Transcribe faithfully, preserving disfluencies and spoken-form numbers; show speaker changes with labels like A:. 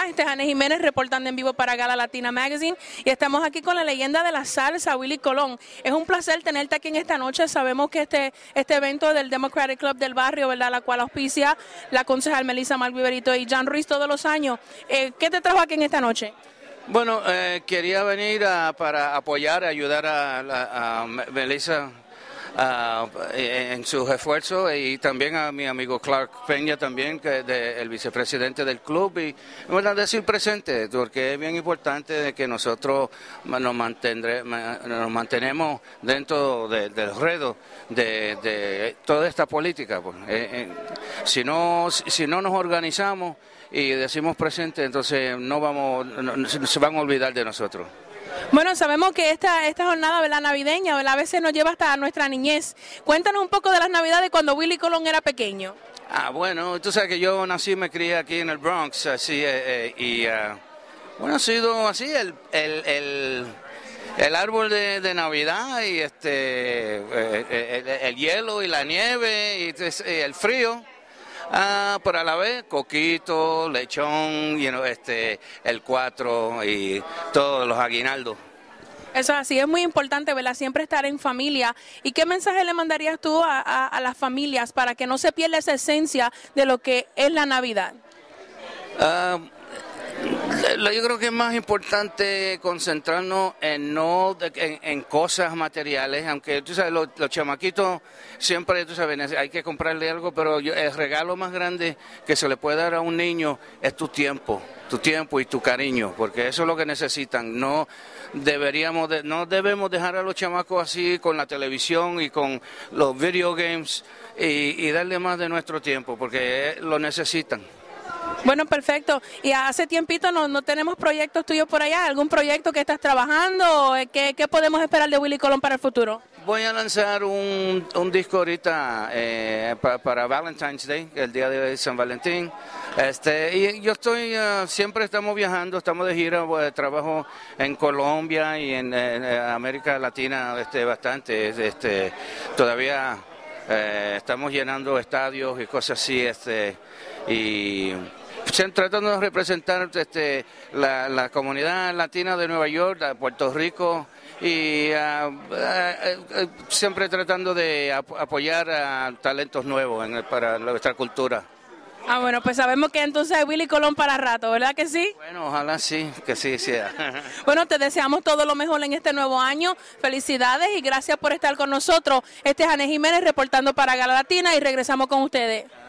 A: Hola, este es Janes Jiménez reportando en vivo para Gala Latina Magazine y estamos aquí con la leyenda de la salsa, Willie Colón. Es un placer tenerte aquí en esta noche. Sabemos que este, este evento del Democratic Club del barrio, ¿verdad?, la cual auspicia la concejal Melissa Malviverito y Jan Ruiz todos los años. Eh, ¿Qué te trajo aquí en esta noche?
B: Bueno, eh, quería venir a, para apoyar, ayudar a, a, a Melissa Uh, en sus esfuerzos, y también a mi amigo Clark Peña también, que es de, el vicepresidente del club, y bueno, decir presente, porque es bien importante de que nosotros nos, mantendré, nos mantenemos dentro de, del redo de, de toda esta política. Pues. Eh, eh, si no, si no nos organizamos y decimos presente, entonces no vamos, no, se van a olvidar de nosotros.
A: Bueno, sabemos que esta, esta jornada, ¿verdad?, navideña, ¿verdad?, a veces nos lleva hasta nuestra niñez. Cuéntanos un poco de las navidades cuando Willie Colón era pequeño.
B: Ah, bueno, tú sabes que yo nací y me crié aquí en el Bronx, así, eh, eh, y uh, bueno, ha sido así el, el, el, el árbol de, de Navidad, y este eh, el, el hielo y la nieve y el frío. Ah, pero a la vez, coquito, lechón, you know, este, el cuatro y todos los aguinaldos.
A: Eso así es muy importante, ¿verdad? Siempre estar en familia. ¿Y qué mensaje le mandarías tú a, a, a las familias para que no se pierda esa esencia de lo que es la Navidad?
B: Uh, Yo creo que es más importante concentrarnos en no en, en cosas materiales, aunque tú sabes, los, los chamaquitos siempre, tú sabes, hay que comprarle algo, pero yo, el regalo más grande que se le puede dar a un niño es tu tiempo, tu tiempo y tu cariño, porque eso es lo que necesitan. No deberíamos, de, no debemos dejar a los chamacos así con la televisión y con los video games y, y darle más de nuestro tiempo, porque lo necesitan.
A: Bueno, perfecto. Y hace tiempito no, no tenemos proyectos tuyos por allá. ¿Algún proyecto que estás trabajando? ¿Qué, qué podemos esperar de Willie Colón para el futuro?
B: Voy a lanzar un, un disco ahorita eh, para, para Valentine's Day, el día de San Valentín. Este, y yo estoy, uh, siempre estamos viajando, estamos de gira, pues, trabajo en Colombia y en, en América Latina este, bastante. Este, todavía eh, estamos llenando estadios y cosas así, este, y tratando de representar este, la, la comunidad latina de Nueva York, de Puerto Rico, y uh, uh, uh, siempre tratando de ap apoyar a talentos nuevos en el, para nuestra cultura.
A: Ah, bueno, pues sabemos que entonces hay Willie Colón para rato, ¿verdad que sí?
B: Bueno, ojalá sí, que sí sea.
A: Bueno, te deseamos todo lo mejor en este nuevo año. Felicidades y gracias por estar con nosotros. Este es Janes Jiménez reportando para Gala Latina y regresamos con ustedes.